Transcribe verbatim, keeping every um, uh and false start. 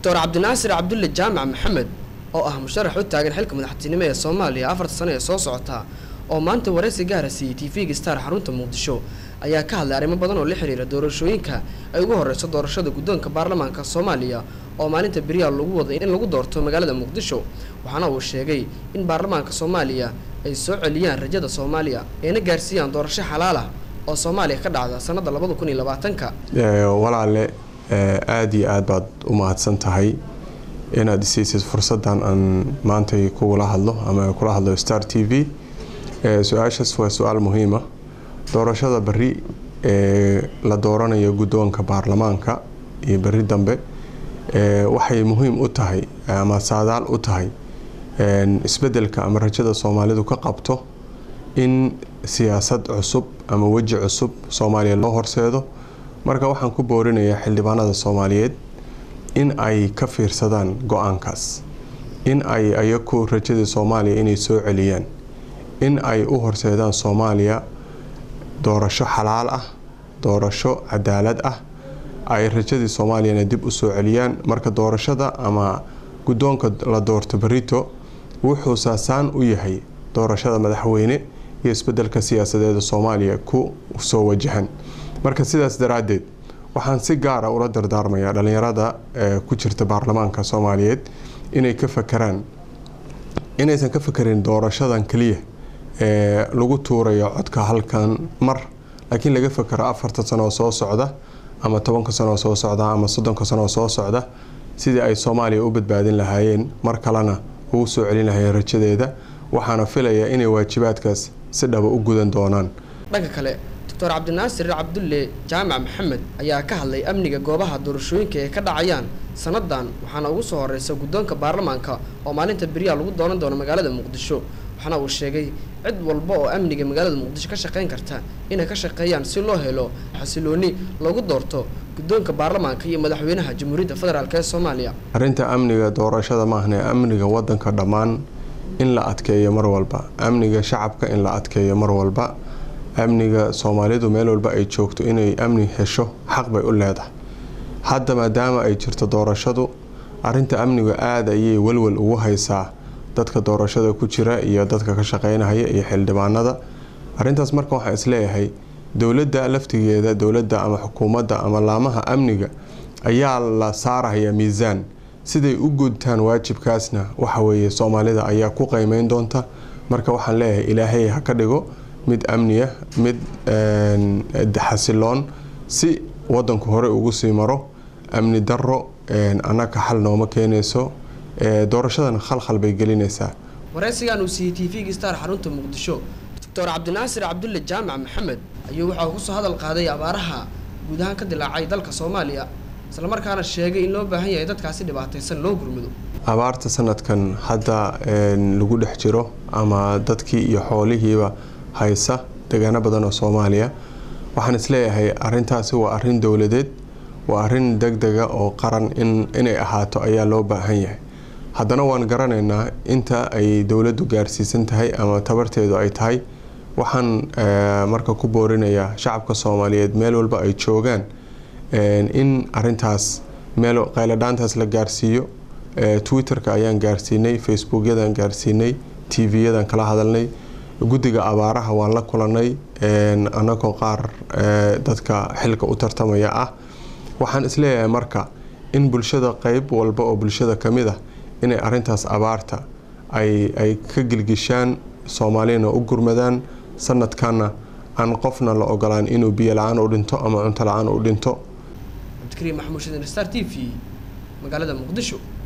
دكتور عبد الناصر عبد الله جامع محمد oo ah musharax u taagan xilka madaxtinimo ee Soomaaliya afar sano ee soo socota oo maanta wareysi gaar ah T V-ga Star xarunta Muqdisho ayaa ka hadlay arrimo badan oo la xiriira doorashooyinka ay ugu horeyso doorashada guddoonka baarlamaanka Soomaaliya oo maalinta beriya lagu wado in lagu doorto magaalada Muqdisho waxaana uu sheegay in baarlamaanka Soomaaliya ay soo celiyaan rajada Soomaaliya ee na gaarsiiyaan doorasho xalaal ah oo Soomaaliya ka dhacda sanadda laba kun iyo labaatan-ka walaale aad iyo aad baad u mahadsan tahay inaad isiisid fursadan aan maanta kula hadlo ama kula hadlo Star T V ee su'aashaas waa su'aal muhiim ah doorashada bari ee la dooranayo guddoonka baarlamaanka iyo bari dambe ee waxay muhiim u tahay ama saadaal u tahay in isbedelka ama rajada Soomaalidu ka qabto in siyaasad cusub ama waji cusub Soomaaliya loo horseedo marka waxaan ku boorinayaa xildhibaanada Soomaaliyeed in ay ka fiirsadaan go'aankaas in ay ayagu rajada Soomaaliya inay soo celiyaan in ay u horseedaan Soomaaliya doorasho xalaal ah doorasho cadaalad ah ay rajada Soomaaliya dib u soo celiyaan marka doorashada ama guddoonka la doorto barito wuxuu saasaan u yahay doorashada madaxweyne iyo isbedelka siyaasadeed Soomaaliya ku soo wajahan marka sidaas daraadeed waxaan si gaar ah ula dardaarmayaa dhalinyarada ku jirta baarlamaanka Soomaaliyeed inay ka fakaraan inaysan ka fakarin doorashadan kaliya ee lagu tuurayo codka halkan mar laakiin laga fakaro afartan sano soo socda ama toban sano soo socda ama soddon sano soo socda sidii ay Soomaaliya u badbaadin lahaayeen mar kalena uu soo celin lahaayeen rajadeeda waxaana filayaa inay waajibaadkaas si dhab u gudan doonaan dhanka kale دكتور عبد الناصر عبد الله جامع محمد ayaa ka hadlay amniga goobaha doorashooyinka ee ka dhacayaan sanadan waxaana ugu soo horeysay guddoonka baarlamaanka oo maalinta beriya lagu dooran doono magaalada Muqdisho waxaana uu sheegay cid walba oo amniga magaalada Muqdisho ka shaqeyn karta inay ka shaqeeyaan si loo helo xasilooni lagu doorto guddoonka baarlamaanka iyo madaxweynaha Jamhuuriyadda Federaalka ee Soomaaliya arinta amniga doorashada ma ahna amniga wadanka dhamaan in la adkeeyo mar walba amniga shacabka in la adkeeyo mar walba amniga Soomaalidu meel walba ay joogto inay amni hesho xaq bay u leedahay hadda maadaama ay jirto doorashadu arinta amniga aad ayay walwal ugu haysaa dadka doorashada ku jira iyo dadka ka shaqeynaya iyo xildhibaanada arintaas marka waxa isleeyahay dawladda laftigeeda dawladda ama xukuumadda ama laamaha amniga ayaa la saaraya miisaan siday u gudtaan waajibkaasna waxa weeye Soomaalida ayaa ku qiimeyn doonta marka waxaan leeyahay Ilaahay ha ka dhigo mid amniya mid ee xasiloon si wadanku hore ugu sii maro amni darro ee anaka xal nooma keenayso ee doorashadan khalkhal bay gelinaysaa wareysigan uu T V-ga Star xarunta Muqdisho Dr عبد الناصر عبد الله جامع محمد ayuu waxa uu soo hadal qaaday abaaraha guud ahaan ka dilaacay dalka Soomaaliya isla markaana sheegay in loo baahan yahay dadkaasi dhibaataysan loo gurmado abaarta sanadkan hadda lagu dhex jiro ama dadkii iyo xoolihiiba haysa deegaano badan oo Soomaaliya waxaan isleeyahay arintaasi waa arin dawladeed waa arin degdeg ah oo qaran in inay ahaato ayaa loo baahan yahay haddana waan garanaynaa inta ay dawladdu gaarsiisan tahay ama tabarteedu ay tahay waxaan marka ku boorinayaa shacabka Soomaaliyeed meel walba ay joogaan in arintaas meel qayladhaantaas la gaarsiiyo Twitter-ka ayaan gaarsiinay Facebook-yadan gaarsiinay T V-yadan kala hadalnay guddiga abaaraha waan la kulanay een anagoo qaar dadka xilka u tartamaya ah waxaan isleeyahay marka in bulshada qayb walba oo bulshada kamid ah inay arintaas abaarta ay ay ka gilgishaan Soomaalina u gurmadaan sanadkana aan qofna la ogolaan inuu biyo la'aan u dhinto ama cunto la'aan u dhinto Abdikariim Maxamuud Star T V magaalada Muqdisho.